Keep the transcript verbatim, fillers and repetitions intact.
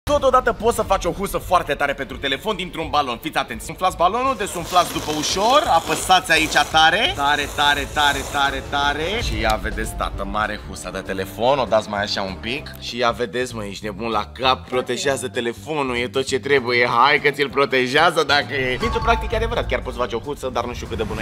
Totodată poți să faci o husă foarte tare pentru telefon dintr-un balon. Fiți atenți, suflați balonul, desumflați după ușor, apăsați aici tare, tare, tare, tare, tare, tare. Și ia vedeți, tată, mare husa de telefon, o dați mai așa un pic. Și ia vedeți, mă, ești nebun la cap, protejează telefonul, e tot ce trebuie. Hai că ți-l protejează dacă e. Pentru practic e adevărat, chiar poți face o husă, dar nu știu cât de bună